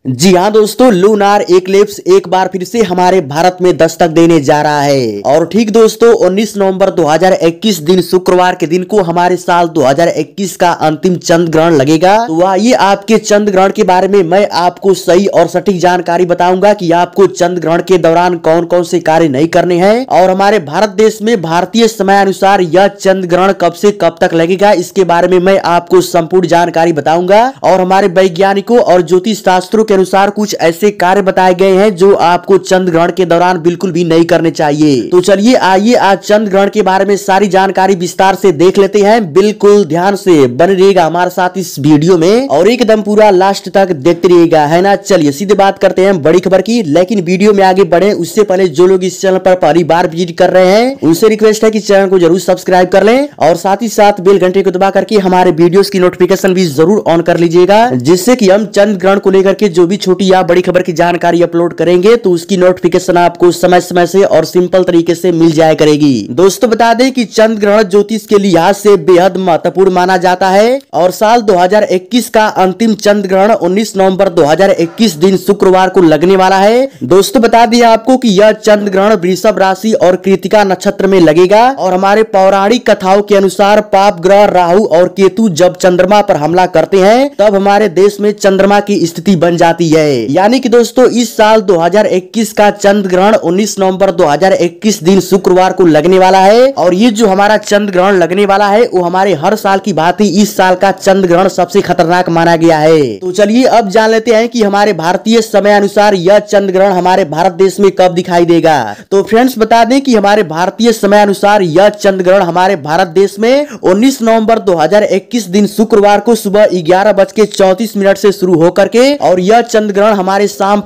जी हाँ दोस्तों, lunar eclipse एक बार फिर से हमारे भारत में दस्तक देने जा रहा है। और ठीक दोस्तों, 19 नवंबर 2021 दिन शुक्रवार के दिन को हमारे साल 2021 का अंतिम चंद्र ग्रहण लगेगा। तो आइए आपके चंद्र ग्रहण के बारे में मैं आपको सही और सटीक जानकारी बताऊंगा कि आपको चंद्र ग्रहण के दौरान कौन कौन से कार्य नहीं करने हैं और हमारे भारत देश में भारतीय समय अनुसार यह चंद्र ग्रहण कब से कब तक लगेगा, इसके बारे में मैं आपको संपूर्ण जानकारी बताऊंगा। और हमारे वैज्ञानिकों और ज्योतिष शास्त्रों के अनुसार कुछ ऐसे कार्य बताए गए हैं जो आपको चंद्र ग्रहण के दौरान बिल्कुल भी नहीं करने चाहिए। तो चलिए आइए आज चंद्र ग्रहण के बारे में सारी जानकारी विस्तार से देख लेते हैं। बिल्कुल ध्यान से बने रहिएगा हमारे साथ इस वीडियो में और एकदम पूरा लास्ट तक देखते रहिएगा, है ना। चलिए सीधे बात करते हैं बड़ी खबर की। लेकिन वीडियो में आगे बढ़े उससे पहले जो लोग इस चैनल पर पहली बार विजिट कर रहे हैं उनसे रिक्वेस्ट है कि चैनल को जरूर सब्सक्राइब कर लें और साथ ही साथ बेल घंटे को दबा करके हमारे वीडियोस की नोटिफिकेशन भी जरूर ऑन कर लीजिएगा, जिससे कि हम चंद्र ग्रहण को लेकर के जो भी छोटी या बड़ी खबर की जानकारी अपलोड करेंगे तो उसकी नोटिफिकेशन आपको समय समय से और सिंपल तरीके से मिल जाया करेगी। दोस्तों बता दें कि चंद्र ग्रहण ज्योतिष के लिहाज से बेहद महत्वपूर्ण माना जाता है और साल 2021 का अंतिम चंद्र ग्रहण 19 नवंबर 2021 दिन शुक्रवार को लगने वाला है। दोस्तों बता दें आपको कि यह चंद्र ग्रहण वृषभ राशि और कृतिका नक्षत्र में लगेगा और हमारे पौराणिक कथाओं के अनुसार पाप ग्रह राहु और केतु जब चंद्रमा पर हमला करते हैं तब हमारे देश में चंद्रमा की स्थिति बन जाती है। यानी कि दोस्तों इस साल 2021 का चंद्र ग्रहण 19 नवंबर 2021 दिन शुक्रवार को लगने वाला है और ये जो हमारा चंद्र ग्रहण लगने वाला है वो हमारे हर साल की भांति इस साल का चंद्र ग्रहण सबसे खतरनाक माना गया है। तो चलिए अब जान लेते हैं कि हमारे भारतीय समय अनुसार यह चंद्र ग्रहण हमारे भारत देश में कब दिखाई देगा। तो फ्रेंड्स बता दें कि हमारे भारतीय समय अनुसार यह चंद्र ग्रहण हमारे भारत देश में 19 नवंबर 2021 दिन शुक्रवार को सुबह 11:34 से शुरू होकर के और यह चंद्र ग्रहण हमारे शाम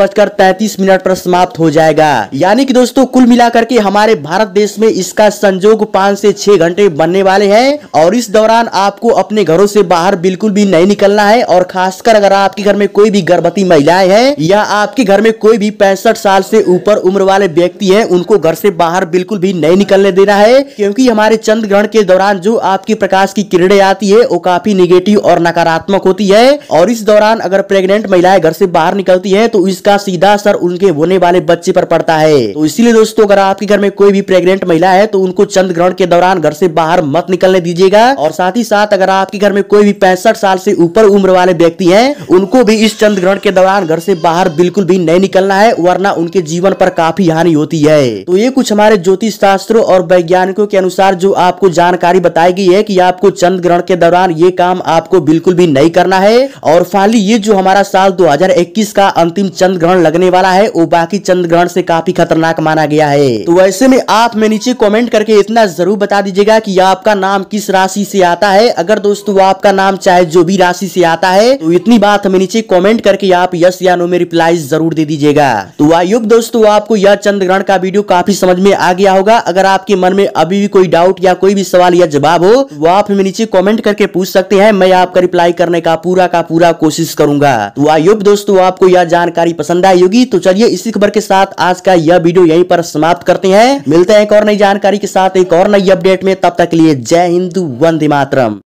5:33 पर समाप्त हो जाएगा। यानी कि दोस्तों कुल मिलाकर के हमारे भारत देश में इसका संयोग 5 से 6 घंटे बनने वाले हैं और इस दौरान आपको अपने घरों से बाहर बिल्कुल भी नहीं निकलना है। और खासकर अगर आपके घर में कोई भी गर्भवती महिलाएं हैं या आपके घर में कोई भी 65 साल से ऊपर उम्र वाले व्यक्ति हैं उनको घर से बाहर बिल्कुल भी नहीं निकलने देना है, क्योंकि हमारे चंद्र ग्रहण के दौरान जो आपकी प्रकाश की किरणें आती है वो काफी निगेटिव और नकारात्मक होती है और इस दौरान अगर प्रेग्नेंट महिलाएं घर से बाहर निकलती है तो इसका सीधा असर उनके होने वाले बच्चे पर पड़ता है। तो इसीलिए दोस्तों अगर आपके घर में कोई भी प्रेग्नेंट महिला है तो उनको चंद्र ग्रहण के दौरान घर से बाहर मत निकलने दीजिएगा। और साथ ही साथ अगर आपके घर में कोई भी 65 साल से ऊपर उम्र वाले व्यक्ति हैं उनको भी इस चंद्र ग्रहण के दौरान घर से बाहर बिल्कुल भी नहीं निकलना है, वरना उनके जीवन पर काफी हानि होती है। तो ये कुछ हमारे ज्योतिष शास्त्रों और वैज्ञानिकों के अनुसार जो आपको जानकारी बताई गई है कि आपको चंद्र ग्रहण के दौरान ये काम आपको बिल्कुल भी नहीं करना है। और फाइनली ये जो हमारा साल 2021 का अंतिम चंद्र ग्रहण लगने वाला है वो बाकी चंद्र ग्रहण से काफी खतरनाक माना गया है। तो ऐसे में आप में नीचे कमेंट करके इतना जरूर बता दीजिएगा कि आपका नाम किस राशि से आता है। अगर दोस्तों आपका नाम चाहे जो भी राशि से आता है तो इतनी बात हमें नीचे कमेंट करके आप यस या नो में रिप्लाई जरूर दे दीजिएगा। तो आई होप दोस्तों आपको यह चंद्र ग्रहण का वीडियो काफी समझ में आ गया होगा। अगर आपके मन में अभी भी कोई डाउट या कोई भी सवाल या जवाब हो वो आप हमें नीचे कमेंट करके पूछ सकते हैं, मैं आपका रिप्लाई करने का पूरा कोशिश करूंगा। तो आई होप दोस्तों आपको यह जानकारी पसंद आई होगी। तो चलिए इसी खबर के साथ आज का यह वीडियो यहीं पर समाप्त करते हैं। मिलते हैं एक और नई जानकारी के साथ एक और नई अपडेट में, तब तक के लिए जय हिंद, वंदे मातरम।